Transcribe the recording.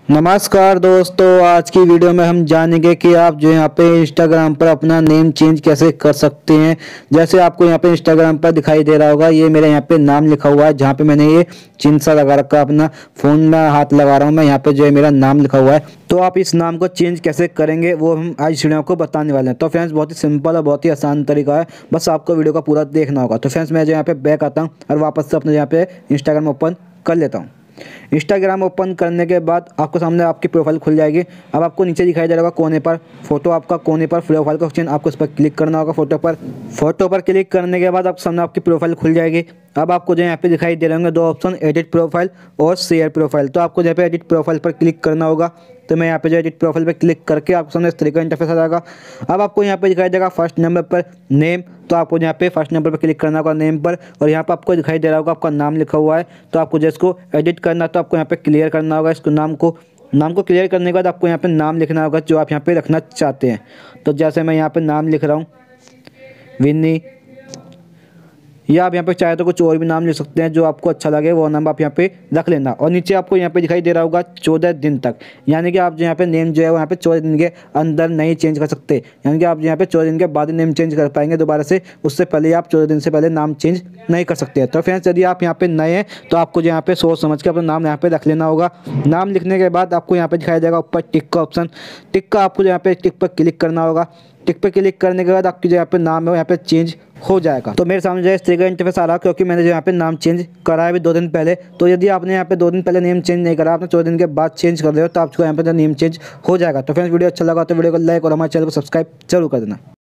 नमस्कार दोस्तों, आज की वीडियो में हम जानेंगे कि आप जो यहाँ पे इंस्टाग्राम पर अपना नेम चेंज कैसे कर सकते हैं। जैसे आपको यहाँ पे इंस्टाग्राम पर दिखाई दे रहा होगा, ये मेरे यहाँ पे नाम लिखा हुआ है, जहाँ पे मैंने ये चिन्ह सा लगा रखा है। अपना फ़ोन में हाथ लगा रहा हूँ मैं, यहाँ पे जो है मेरा नाम लिखा हुआ है। तो आप इस नाम को चेंज कैसे करेंगे वो हम आज इस वीडियो को बताने वाले हैं। तो फ्रेंड्स, बहुत ही सिंपल और बहुत ही आसान तरीका है, बस आपको वीडियो का पूरा देखना होगा। तो फ्रेंड्स, मैं जो यहाँ पे बैक आता हूँ और वापस से अपने यहाँ पे इंस्टाग्राम ओपन कर लेता हूँ। इंस्टाग्राम ओपन करने के बाद आपको सामने आपकी प्रोफाइल खुल जाएगी। अब आपको नीचे दिखाई दे रहा होगा कोने पर फोटो, आपका कोने पर प्रोफाइल का ऑप्शन, आपको इस पर क्लिक करना होगा। फोटो पर क्लिक करने के बाद आपके सामने आपकी प्रोफाइल खुल जाएगी। अब आपको जो यहाँ पे दिखाई दे रहे होंगे दो ऑप्शन, एडिट प्रोफाइल और शेयर प्रोफाइल। तो आपको यहाँ पे एडिट प्रोफाइल पर क्लिक करना होगा। तो मैं यहाँ पे जो एडिट प्रोफाइल पर क्लिक करके आपको सामने इस तरीके का इंटरफेस आ जाएगा। अब आपको यहाँ पे दिखाई देगा फर्स्ट नंबर पर नेम, तो आपको यहाँ पे फर्स्ट नंबर पर क्लिक करना होगा नेम पर, और यहाँ पर आपको दिखाई दे रहा होगा आपका नाम लिखा हुआ है। तो आपको जिसको एडिट करना है तो आपको यहाँ पे क्लियर करना होगा इसको, नाम को क्लियर करने के बाद आपको यहाँ पे नाम लिखना होगा जो आप यहाँ पे रखना चाहते हैं। तो जैसे मैं यहाँ पे नाम लिख रहा हूँ विन्नी, या आप यहाँ पे चाहे तो कुछ और भी नाम ले सकते हैं, जो आपको अच्छा लगे वो नाम आप यहाँ पे रख लेना। और नीचे आपको यहाँ पे दिखाई दे रहा होगा 14 दिन तक, यानी कि आप जो यहाँ पे नेम जो है वो यहाँ पे 14 दिन के अंदर नहीं चेंज कर सकते, यानी कि आप यहाँ पे 14 दिन के बाद नेम चेंज कर पाएंगे दोबारा से। उससे पहले आप 14 दिन से पहले नाम चेंज नहीं कर सकते। तो फ्रेंड्स, यदि आप यहाँ पे नए हैं तो आपको यहाँ पे सोच समझ के अपना नाम यहाँ पे रख लेना होगा। नाम लिखने के बाद आपको यहाँ पे दिखाई देगा ऊपर टिक का ऑप्शन, टिक का आपको यहाँ पे टिक पर क्लिक करना होगा। टिक पे क्लिक करने के बाद आपकी जो यहाँ पे नाम है वो यहाँ पे चेंज हो जाएगा। तो मेरे सामने जो है इस तरीके का इंटरफेस आ रहा है, क्योंकि मैंने जो यहाँ पे नाम चेंज करा है अभी 2 दिन पहले। तो यदि आपने यहाँ पे 2 दिन पहले नेम चेंज नहीं करा, आपने 14 दिन के बाद चेंज कर रहे हो, तो आपको यहाँ पे नेम चेंज हो जाएगा। तो फ्रेंड्स, वीडियो अच्छा लगा तो वीडियो को लाइक और हमारे चैनल को सब्सक्राइब जरूर कर देना।